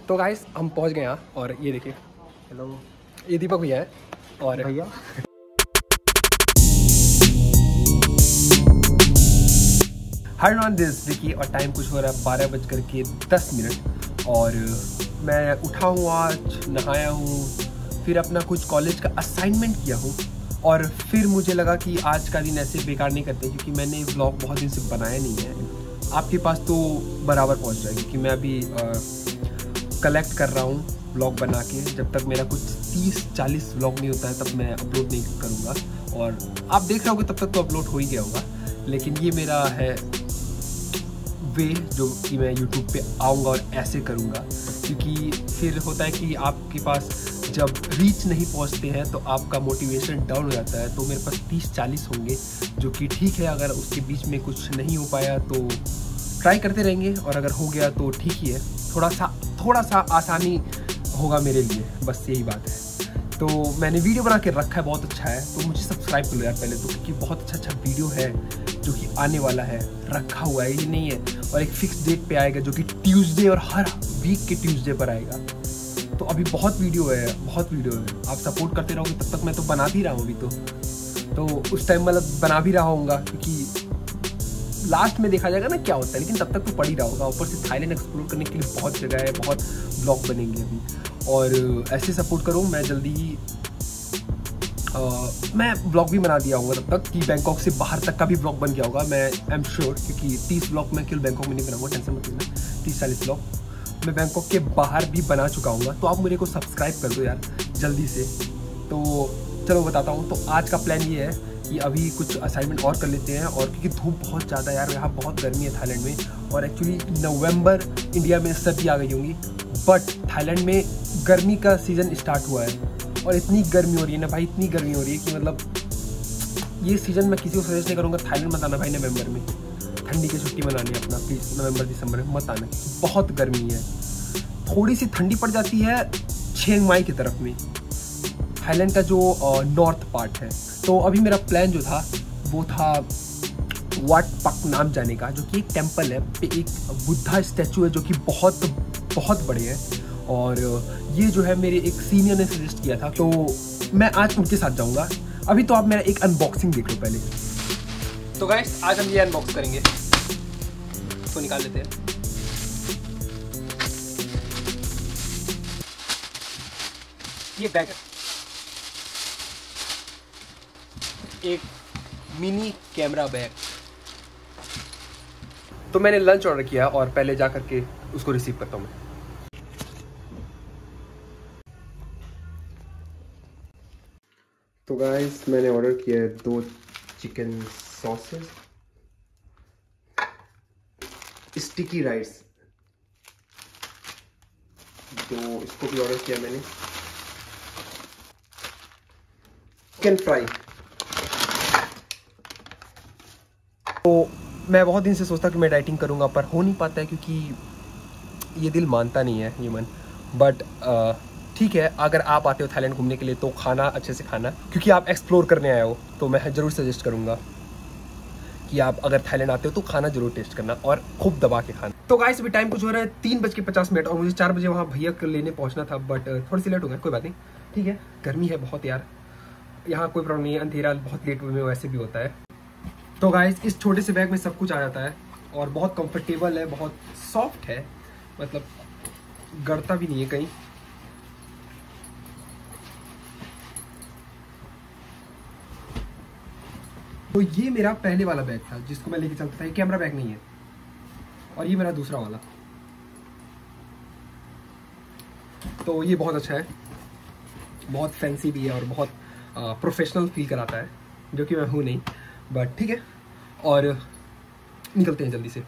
तो गाइस हम पहुंच गए यहाँ और ये देखिए, हेलो, ये दीपक भैया है और भैया हाय एवरीवन, दिस विकी और टाइम कुछ हो रहा है 12:10 और मैं उठा हूँ, आज नहाया हूँ, फिर अपना कुछ कॉलेज का असाइनमेंट किया हूँ और फिर मुझे लगा कि आज का दिन ऐसे बेकार नहीं करते क्योंकि मैंने व्लॉग बहुत दिन से बनाया नहीं है। आपके पास तो बराबर पहुँच जाएगा क्योंकि मैं अभी कलेक्ट कर रहा हूँ व्लॉग बना के। जब तक मेरा कुछ 30-40 व्लॉग नहीं होता है तब मैं अपलोड नहीं करूँगा और आप देख रहे होगे तब तक तो अपलोड हो ही गया होगा। लेकिन ये मेरा है वे जो कि मैं YouTube पे आऊँगा और ऐसे करूँगा, क्योंकि फिर होता है कि आपके पास जब रीच नहीं पहुँचते हैं तो आपका मोटिवेशन डाउन हो जाता है। तो मेरे पास 30-40 होंगे जो कि ठीक है, अगर उसके बीच में कुछ नहीं हो पाया तो ट्राई करते रहेंगे और अगर हो गया तो ठीक ही है, थोड़ा सा आसानी होगा मेरे लिए, बस यही बात है। तो मैंने वीडियो बना के रखा है, बहुत अच्छा है, तो मुझे सब्सक्राइब कर लो यार पहले तो, क्योंकि बहुत अच्छा वीडियो है जो कि आने वाला है, रखा हुआ है, ये नहीं है। और एक फिक्स डेट पे आएगा जो कि ट्यूसडे, और हर वीक के ट्यूसडे पर आएगा। तो अभी बहुत वीडियो है, आप सपोर्ट करते रहोगे तब तक मैं तो बना भी रहा हूँ अभी तो उस टाइम मतलब बना भी रहा होऊंगा, क्योंकि लास्ट में देखा जाएगा ना क्या होता है, लेकिन तब तक तो पड़ ही रहा होगा। ऊपर से थाईलैंड एक्सप्लोर करने के लिए बहुत जगह है, बहुत ब्लॉग बनेंगे अभी, और ऐसे सपोर्ट करो। मैं जल्दी ही मैं ब्लॉग भी बना दिया होगा तब तक कि बैंकॉक से बाहर तक का भी ब्लॉग बन गया होगा, मैं आई एम श्योर, क्योंकि 30 ब्लॉग मैं केवल बैंकॉक में नहीं बनाऊंगा, टेंशन मत लेना। 30-40 ब्लॉग मैं बैंकॉक के बाहर भी बना चुका हूँ। तो आप मेरे को सब्सक्राइब कर दो यार जल्दी से। तो चलो बताता हूँ। तो आज का प्लान ये है कि अभी कुछ असाइनमेंट और कर लेते हैं, और क्योंकि धूप बहुत ज़्यादा यार, यहाँ बहुत गर्मी है थाईलैंड में, और एक्चुअली नवंबर इंडिया में सर्दी आ गई होंगी, बट थाईलैंड में गर्मी का सीज़न स्टार्ट हुआ है और इतनी गर्मी हो रही है ना भाई, इतनी गर्मी हो रही है कि मतलब ये सीज़न मैं किसी को सजेस्ट नहीं करूँगा थाईलैंड मत आना भाई। नवंबर में ठंडी की छुट्टी मनानी अपना, प्लीज़ नवंबर दिसंबर में मत आना, बहुत गर्मी है। थोड़ी सी ठंडी पड़ जाती है चिंग माई की तरफ में, थाईलैंड का जो नॉर्थ पार्ट है। तो अभी मेरा प्लान जो था वो था वाट पक नाम जाने का, जो कि एक टेम्पल है, पे एक बुद्धा स्टैचू है जो कि बहुत बड़े हैं, और ये जो है मेरे एक सीनियर ने सजेस्ट किया था, तो मैं आज उनके साथ जाऊंगा। अभी तो आप मेरा एक अनबॉक्सिंग देख लो पहले। तो गाइस आज हम ये अनबॉक्स करेंगे, इसको निकाल लेते हैं। ये बैग है, एक मिनी कैमरा बैग। तो मैंने लंच ऑर्डर किया और पहले जा करके उसको रिसीव करता हूँ मैं। तो गाइस मैंने ऑर्डर किया है 2 चिकन सॉसेस, स्टिकी राइस, तो इसको भी ऑर्डर किया मैंने, चिकन फ्राई। तो मैं बहुत दिन से सोचता कि मैं डाइटिंग करूंगा, पर हो नहीं पाता है क्योंकि ये दिल मानता नहीं है ये मन। बट ठीक है, अगर आप आते हो थाईलैंड घूमने के लिए तो खाना अच्छे से खाना, क्योंकि आप एक्सप्लोर करने आए हो, तो मैं ज़रूर सजेस्ट करूंगा कि आप अगर थाईलैंड आते हो तो खाना जरूर टेस्ट करना और खूब दबा के खाना। तो गाइस अभी टाइम कुछ हो रहा है 3:50 और मुझे 4 बजे वहाँ भैया को लेने पहुँचना था, बट थोड़ी सी लेट हो गया, कोई बात नहीं, ठीक है। गर्मी है बहुत यार, यहाँ कोई प्रॉब्लम नहीं है, अंधेरा बहुत लेट में वैसे भी होता है। तो गाइस इस छोटे से बैग में सब कुछ आ जाता है और बहुत कंफर्टेबल है, बहुत सॉफ्ट है, मतलब गड़ता भी नहीं है कहीं। तो ये मेरा पहले वाला बैग था जिसको मैं लेके चलता था, ये कैमरा बैग नहीं है, और ये मेरा दूसरा वाला। तो ये बहुत अच्छा है, बहुत फैंसी भी है और बहुत प्रोफेशनल फील कराता है, जो कि मैं हूँ नहीं, बट ठीक है। और निकलते हैं जल्दी से।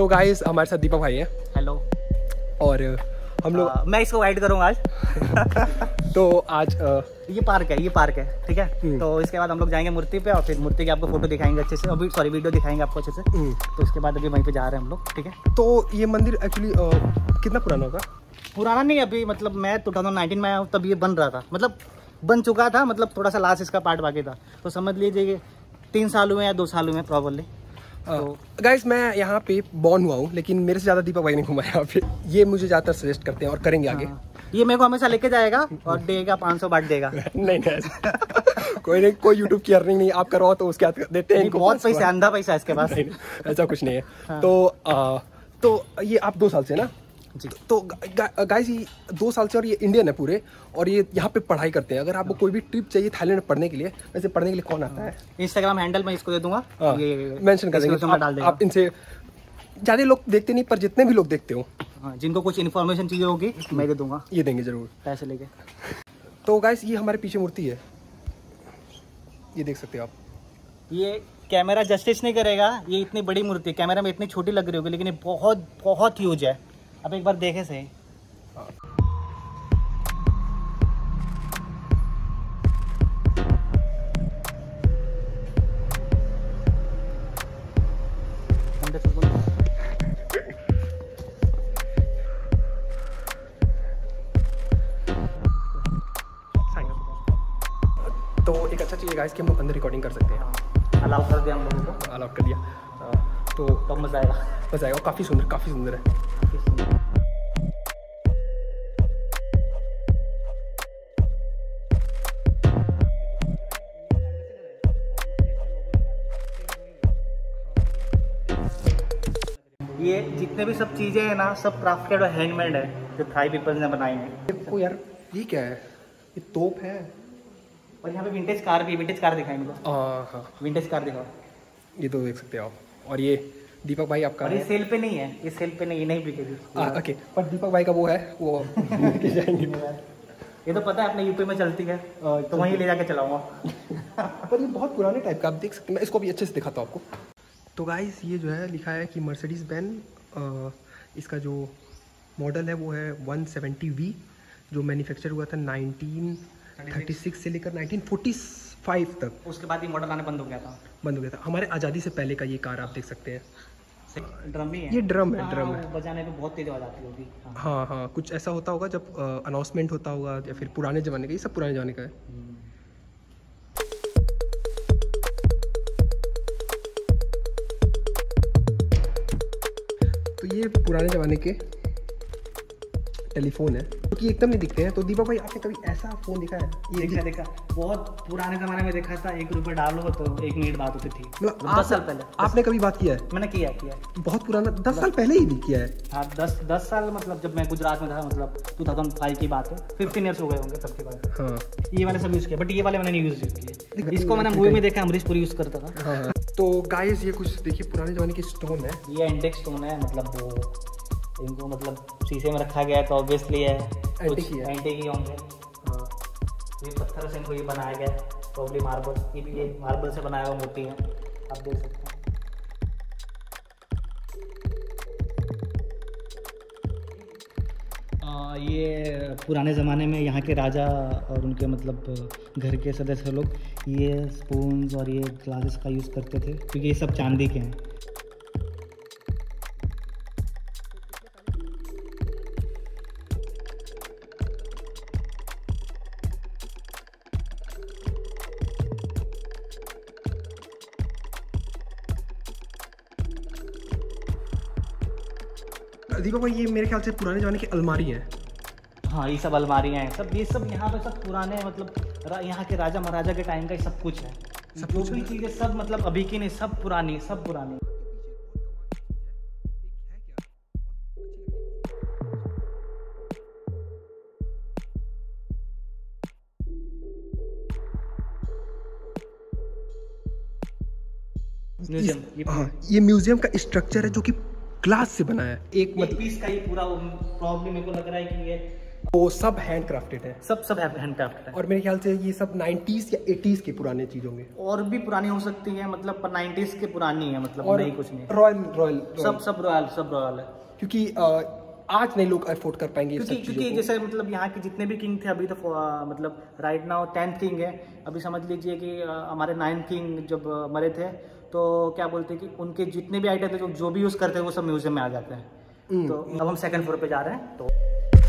तो गाइस हमारे साथ दीपक भाई है। हेलो। और हम लोग मैं इसको गाइड करूँगा आज। तो आज ये पार्क है, ठीक है। तो इसके बाद हम लोग जाएंगे मूर्ति पे और फिर मूर्ति की आपको फोटो दिखाएंगे अच्छे से, अभी सॉरी वीडियो दिखाएंगे आपको अच्छे से। तो इसके बाद अभी वहीं पे जा रहे हैं हम लोग, ठीक है। तो ये मंदिर एक्चुअली कितना पुराना होगा? पुराना नहीं, अभी मतलब मैं 2019 में आया हूँ तब ये बन रहा था, मतलब बन चुका था, मतलब थोड़ा सा लास्ट इसका पार्ट बाकी था। तो समझ लीजिए 3 साल हुए या 2 साल हुए प्रॉब्लली। तो गाइस मैं यहाँ पे बॉर्न हुआ हूँ, लेकिन मेरे से ज़्यादा दीपक भाई ने घुमाया यहाँ पे। ये मुझे ज़्यादातर सजेस्ट करते हैं और करेंगे आगे। ये मेरे को हमेशा लेके जाएगा और देगा 500 बांट देगा। नहीं कोई यूट्यूब की अर्निंग नहीं, आप करो तो उसके बाद देते हैं। बहुत पैसा, अंधा पैसा इसके पास। ऐसा कुछ नहीं है। तो ये आप 2 साल से ना जी? तो गाइस ये 2 साल से, और ये इंडियन है पूरे, और ये यहाँ पे पढ़ाई करते हैं। अगर आपको कोई भी ट्रिप चाहिए थाईलैंड में पढ़ने के लिए, वैसे पढ़ने के लिए कौन आता है? इंस्टाग्राम हैंडल मैं इसको दे दूंगा, ये मेंशन कर देंगे। आप इनसे ज़्यादा लोग देखते नहीं, पर जितने भी लोग देखते हो, जिनको कुछ इन्फॉर्मेशन चाहिए होगी मैं दे दूंगा। ये देंगे जरूर पैसे लेके। तो गाइस ये हमारे पीछे मूर्ति है, ये देख सकते हो आप। ये कैमरा जस्टिस नहीं करेगा, ये इतनी बड़ी मूर्ति कैमरा में इतनी छोटी लग रही होगी, लेकिन ये बहुत बहुत ह्यूज है। अब एक बार देखे सही। तो एक अच्छा चीज़ है गाइस कि हम लोग अंदर रिकॉर्डिंग कर सकते हैं। अलाउ कर दिया हम लोगों को, अलाउ कर दिया। तो मज़ा आएगा। काफ़ी सुंदर है। ये जितने भी सब चीज़ें हैं ना, सब क्राफ्टेड और हैंडमेड है, जो थाई पीपल्स ने बनाई है। देखो यार ये क्या है? ये तोप है। और यहाँ पे विंटेज कार भी, विंटेज कार दिखाई मुझे। हाँ विंटेज कार दिखाओ। ये तो देख सकते हो आप। और ये दीपक भाई आपका, ये सेल पे नहीं है, ये सेल पे नहीं, ये नहीं बिकेगी। ओके, पर दीपक भाई का वो है, वो जाएंगे। ये तो पता है अपने यूपी में चलती है, तो वहीं ले जाके चलाऊंगा। पर ये बहुत पुराने टाइप का, आप देख सकते हैं। मैं इसको भी अच्छे से दिखाता हूँ आपको। तो गाइस ये जो है लिखा है कि मर्सिडीज बेंज, इसका जो मॉडल है वो है 170V, जो मैन्युफैक्चर हुआ था 1936 से लेकर 1945 तक। उसके बाद ये मॉडल आने बंद हो गया था। हमारे आज़ादी से पहले का ये कार आप देख सकते हैं। ड्रम ही है, ये ड्रम है। बजाने पे बहुत तेज आवाज आती होगी। हाँ कुछ ऐसा होता होगा जब अनाउंसमेंट होता होगा, या फिर पुराने ज़माने का। ये सब पुराने ज़माने का है। तो ये पुराने ज़माने के टेलीफोन है, क्योंकि एकदम नहीं दिखते हैं। तो दीपक भाई आपने कभी ऐसा फ़ोन देखा है? ये देखा बहुत पुराने ज़माने में देखा था। 1 रुपये डालो तो 1 मिनट बात होती थी, मतलब 10 साल पहले। आपने कभी बात किया है? मैंने किया बहुत पुराना, 10 साल पहले ही भी किया है। हाँ 10 साल, मतलब जब मैं गुजरात में था, मतलब 2005 की बात है। 15 ईयर्स हो गए होंगे तब के बाद। हाँ ये वाले सब यूज़ किया, बट ये वाले मैंने नहीं यूज़ किए। इसको मैंने मूवी में देखा, अमरीश पुरी यूज़ करता था। हाँ तो गाइस ये कुछ देखिए पुराने ज़माने के स्टोन है। ये एंटिक स्टोन है, मतलब इनको मतलब शीशे में रखा गया है, तो ऑब्वियसली है एंटिक ही होंगे। ये पत्थर से इनको ये बनाया गया है, प्रॉब्ली मार्बल। ये भी ये मार्बल से बनाया हुआ मूर्ति है, आप देख सकते हैं। ये पुराने ज़माने में यहाँ के राजा और उनके मतलब घर के सदस्य लोग ये स्पून्स और ये ग्लासेस का यूज़ करते थे, क्योंकि ये सब चांदी के हैं। दीपक भाई ये मेरे ख्याल से पुराने ज़माने की अलमारी है। हाँ ये सब अलमारियाँ हैं, सब ये सब यहाँ पे सब पुराने, मतलब यहाँ के राजा महाराजा के टाइम का ही सब कुछ है। जो भी चीज़ें सब मतलब अभी की नहीं, सब पुरानी। म्यूजियम, ये म्यूजियम का स्ट्रक्चर है जो कि ग्लास से बना है। एक पीस का ये पूरा प्रॉब्लम मेरे को लग रहा है कि ये वो सब हैंड क्राफ्टेड है, सब हैंड क्राफ्टेड है। और मेरे ख्याल से ये सब 90s या 80s के पुराने चीज होंगे, और भी पुरानी हो सकती है, मतलब पर 90s के पुरानी है, मतलब और नहीं कुछ नहीं। रॉयल सब रॉयल है, क्योंकि आज नहीं लोग अफोर्ड कर पाएंगे क्योंकि जैसे मतलब यहाँ के जितने भी किंग थे अभी तो मतलब राइट नाउ 10th किंग है। अभी समझ लीजिए कि हमारे 9th किंग जब मरे थे तो क्या बोलते हैं कि उनके जितने भी आइटम थे जो भी यूज़ करते हैं वो सब म्यूजियम में आ जाते हैं। तो अब हम 2nd फ्लोर पे जा रहे हैं। तो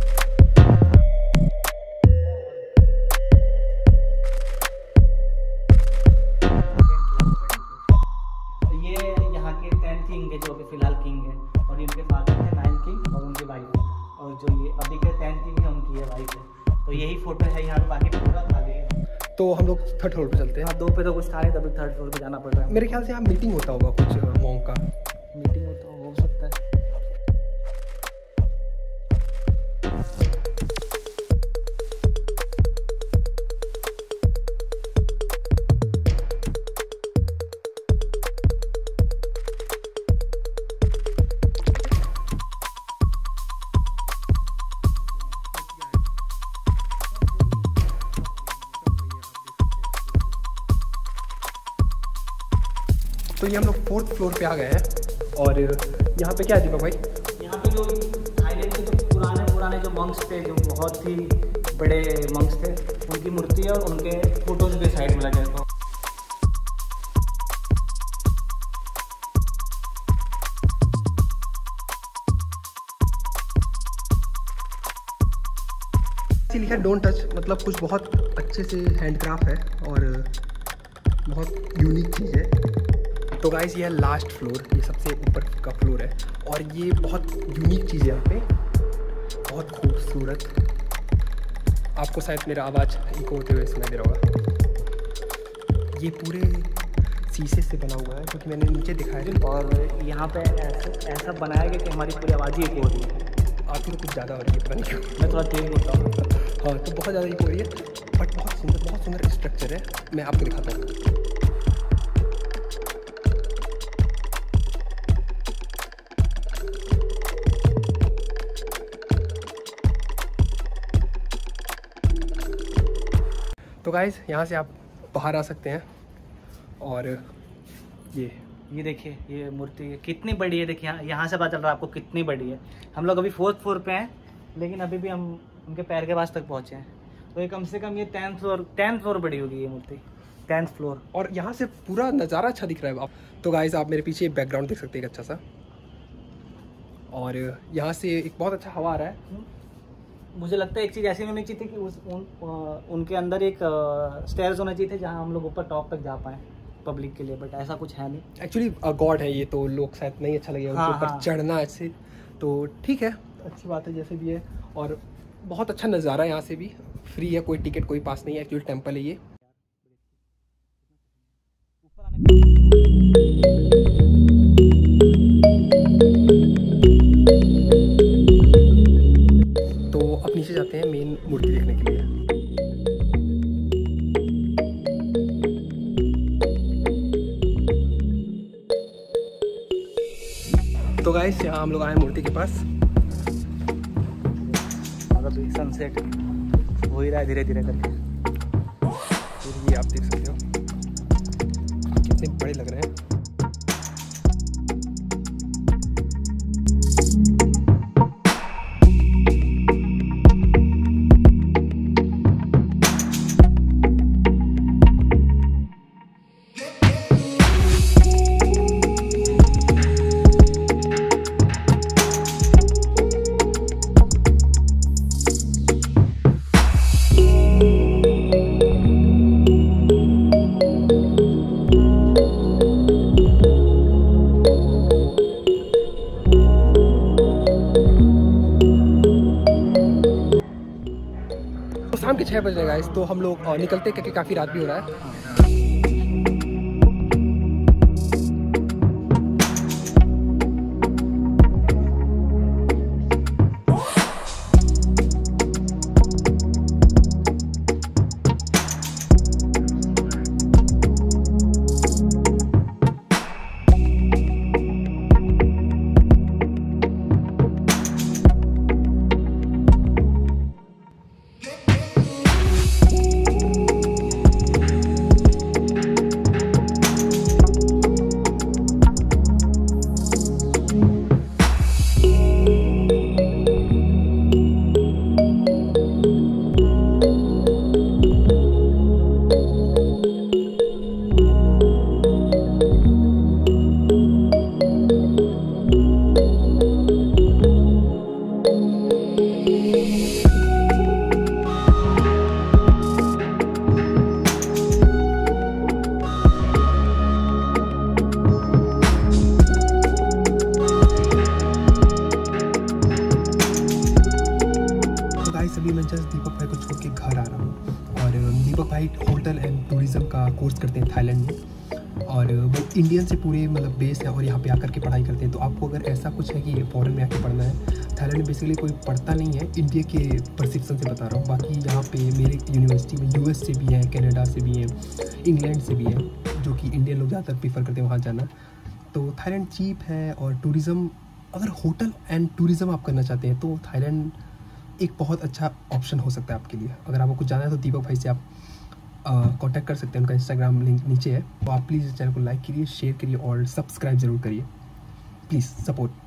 ये यहाँ के 10th किंग है जो अभी फिलहाल किंग है, और इनके फादर थे 9th किंग और उनकी वाइफ, और जो ये अभी के 10th किंग है उनकी है वाइफ है। तो यही फोटो है यहाँ पे, बाकी पूरा खाली है। तो हम लोग 3rd फ्लोर पे चलते हैं। हाँ, 2 पे तो कुछ था नहीं, तभी 3rd फ्लोर पे जाना पड़ रहा है। मेरे ख्याल से यहाँ मीटिंग होता होगा कुछ मॉन्क का, मीटिंग होता हो सकता है। तो ये हम लोग 4th फ्लोर पे आ गए हैं, और यहाँ पे क्या है दीपक भाई? यहाँ पे जो थाईलैंड के जो पुराने जो मंक्स थे, जो बहुत ही बड़े मंक्स थे, उनकी मूर्ति है और उनके फोटोज भी साइड में लगे हैं। लिखा है डोंट टच, मतलब कुछ बहुत अच्छे से हैंडक्राफ्ट है और बहुत यूनिक चीज़ है। तो गाइस ये है लास्ट फ्लोर, ये सबसे ऊपर का फ्लोर है, और ये बहुत यूनिक चीज़ है यहाँ पे, बहुत खूबसूरत। आपको शायद मेरा आवाज़ इको होते हुए सुनाई दे रहा होगा। ये पूरे शीशे से बना हुआ है, क्योंकि मैंने नीचे दिखाया है, और यहाँ पे ऐसा बनाया गया कि हमारी पूरी आवाज़ ही इको हो रही है। आपकी तो कुछ ज़्यादा हो रही है, पता नहीं क्यों। मैं थोड़ा तेज बोलता हूँ। हाँ, तो बहुत ज़्यादा इको हो रही है, बट बहुत सुंदर स्ट्रक्चर है। मैं आपको दिखाता हूँ। तो गाइस यहाँ से आप बाहर आ सकते हैं, और ये देखिए ये मूर्ति कितनी बड़ी है। देखिए यहाँ से पता चल रहा है आपको कितनी बड़ी है। हम लोग अभी 4th फ्लोर पे हैं, लेकिन अभी भी हम उनके पैर के पास तक पहुँचे हैं। तो ये कम से कम ये 10th फ्लोर बड़ी होगी ये मूर्ति, 10th फ्लोर। और यहाँ से पूरा नज़ारा अच्छा दिख रहा है आप। तो गाइस आप मेरे पीछे बैकग्राउंड देख सकते हैं एक अच्छा सा, और यहाँ से एक बहुत अच्छा हवा आ रहा है। मुझे लगता है एक चीज़ ऐसी होनी चाहिए थी कि उनके अंदर एक स्टेयर्स होना चाहिए थे जहाँ हम लोग ऊपर टॉप तक जा पाएँ पब्लिक के लिए, बट ऐसा कुछ है नहीं। एक्चुअली गॉड है ये, तो लोग शायद नहीं अच्छा लगेगा उनके ऊपर चढ़ना ऐसे, तो ठीक है, अच्छी बात है जैसे भी है। और बहुत अच्छा नज़ारा है, यहाँ से भी फ्री है, कोई टिकट कोई पास नहीं है। एक्चुअली टेम्पल है ये। तो अब नीचे जाते हैं मेन मूर्ति देखने के लिए। तो गाइस यहाँ हम लोग आए मूर्ति के पास, और अभी सनसेट हो ही रहा है धीरे धीरे करके। ये आप देख सकते हो कितने बड़े लग रहे हैं। शाम के 6 बज रहे गाइस, तो हम लोग निकलते क्योंकि काफ़ी रात भी हो रहा है। अभी मैं जस्ट दीपक भाई को छोड़ के घर आ रहा हूँ। और दीपक भाई होटल एंड टूरिज़्म का कोर्स करते हैं थाईलैंड में, और वो इंडियन से पूरे मतलब बेस है और यहाँ पे आकर के पढ़ाई करते हैं। तो आपको अगर ऐसा कुछ है कि फॉरेन में आके पढ़ना है, थाईलैंड में बेसिकली कोई पढ़ता नहीं है, इंडिया के परसेप्शन से बता रहा हूँ। बाकी यहाँ पे मेरे यूनिवर्सिटी में यूएस से भी हैं, कनाडा से भी हैं, इंग्लैंड से भी हैं, जो कि इंडियन लोग ज़्यादातर प्रीफर करते हैं वहाँ जाना। तो थाईलैंड चीप है, और टूरिज़्म अगर होटल एंड टूरिज़्म आप करना चाहते हैं तो थाईलैंड एक बहुत अच्छा ऑप्शन हो सकता है आपके लिए। अगर आपको कुछ जाना है तो दीपक भाई से आप कांटेक्ट कर सकते हैं, उनका इंस्टाग्राम लिंक नीचे है। तो आप प्लीज़ इस चैनल को लाइक करिए, शेयर करिए और सब्सक्राइब ज़रूर करिए, प्लीज़ सपोर्ट।